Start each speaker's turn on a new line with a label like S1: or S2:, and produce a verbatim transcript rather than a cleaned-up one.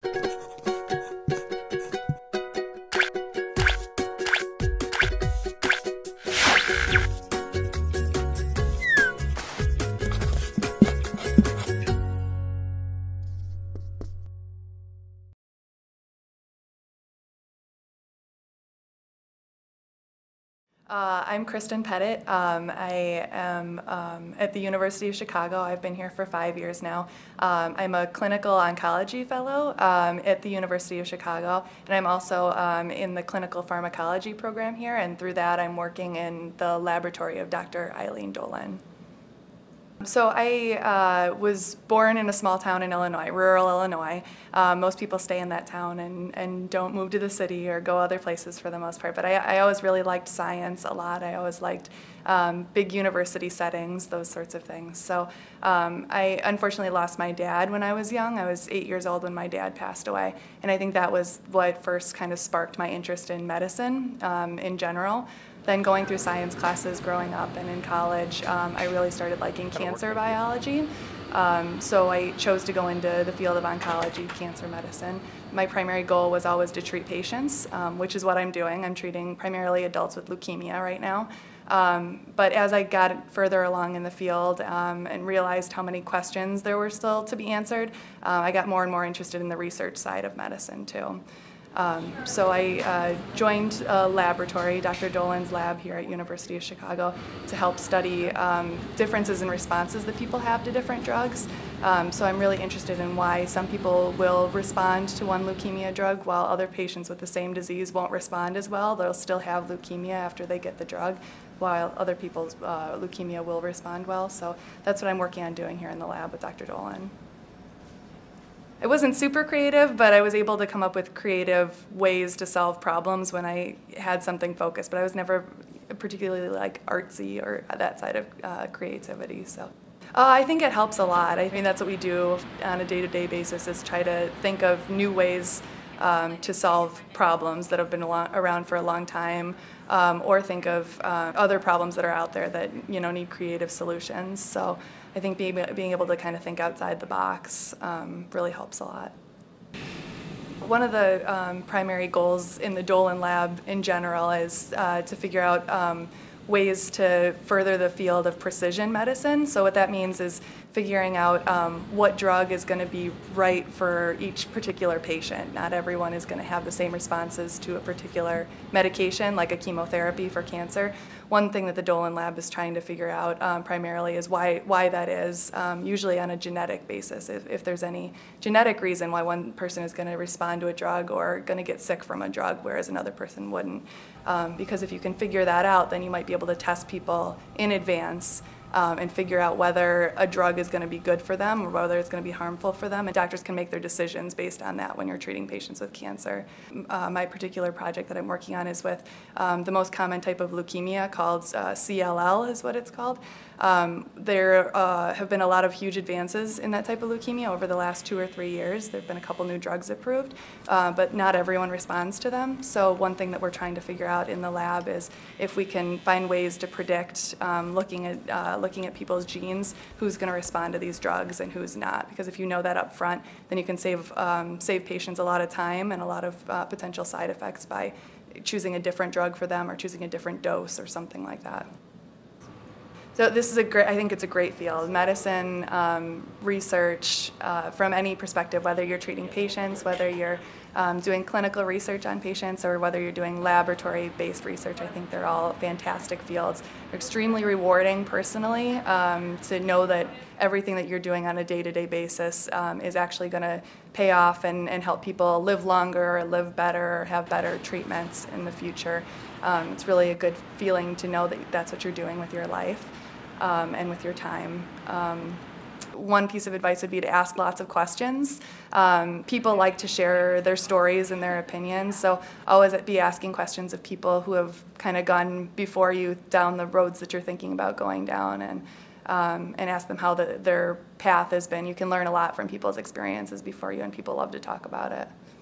S1: Uh, I'm Kristin Pettit. Um, I am um, at the University of Chicago. I've been here for five years now. Um, I'm a clinical oncology fellow um, at the University of Chicago, and I'm also um, in the clinical pharmacology program here, and through that I'm working in the laboratory of Doctor Eileen Dolan. So I uh, was born in a small town in Illinois, rural Illinois. Uh, most people stay in that town and, and don't move to the city or go other places for the most part. But I, I always really liked science a lot. I always liked um, big university settings, those sorts of things. So um, I unfortunately lost my dad when I was young. I was eight years old when my dad passed away. And I think that was what first kind of sparked my interest in medicine um, in general. Then going through science classes growing up and in college, um, I really started liking cancer biology. Um, so I chose to go into the field of oncology, cancer medicine. My primary goal was always to treat patients, um, which is what I'm doing. I'm treating primarily adults with leukemia right now. Um, but as I got further along in the field um, and realized how many questions there were still to be answered, uh, I got more and more interested in the research side of medicine too. Um, so I uh, joined a laboratory, Doctor Dolan's lab here at University of Chicago, to help study um, differences in responses that people have to different drugs. Um, so I'm really interested in why some people will respond to one leukemia drug while other patients with the same disease won't respond as well. They'll still have leukemia after they get the drug, while other people's uh, leukemia will respond well. So that's what I'm working on doing here in the lab with Doctor Dolan. It wasn't super creative, but I was able to come up with creative ways to solve problems when I had something focused, but I was never particularly like artsy or that side of uh, creativity. So uh, I think it helps a lot. I mean, that's what we do on a day-to-day basis, is try to think of new ways um, to solve problems that have been around for a long time, um, or think of uh, other problems that are out there that, you know, need creative solutions. So I think being, being able to kind of think outside the box um, really helps a lot. One of the um, primary goals in the Dolan lab in general is uh, to figure out um, ways to further the field of precision medicine. So what that means is figuring out um, what drug is going to be right for each particular patient. Not everyone is going to have the same responses to a particular medication, like a chemotherapy for cancer. One thing that the Dolan lab is trying to figure out um, primarily is why, why that is, um, usually on a genetic basis, if, if there's any genetic reason why one person is going to respond to a drug or going to get sick from a drug, whereas another person wouldn't. Um, because if you can figure that out, then you might be able to test people in advance Um, and figure out whether a drug is going to be good for them or whether it's going to be harmful for them. And doctors can make their decisions based on that when you're treating patients with cancer. Uh, my particular project that I'm working on is with um, the most common type of leukemia called uh, C L L is what it's called. Um, there uh, have been a lot of huge advances in that type of leukemia over the last two or three years. There have been a couple new drugs approved, uh, but not everyone responds to them. So one thing that we're trying to figure out in the lab is if we can find ways to predict, um, looking at uh, looking at people's genes, who's going to respond to these drugs and who's not. Because if you know that up front, then you can save um, save patients a lot of time and a lot of uh, potential side effects by choosing a different drug for them or choosing a different dose or something like that. So this is a great, I think it's a great field. Medicine, um, research, uh, from any perspective, whether you're treating patients, whether you're um, doing clinical research on patients, or whether you're doing laboratory-based research, I think they're all fantastic fields. They're extremely rewarding personally um, to know that everything that you're doing on a day-to-day basis um, is actually going to pay off and, and help people live longer or live better or have better treatments in the future. Um, it's really a good feeling to know that that's what you're doing with your life. Um, and with your time. Um, one piece of advice would be to ask lots of questions. Um, people like to share their stories and their opinions, so always be asking questions of people who have kind of gone before you down the roads that you're thinking about going down, and, um, and ask them how the, their path has been. You can learn a lot from people's experiences before you, and people love to talk about it.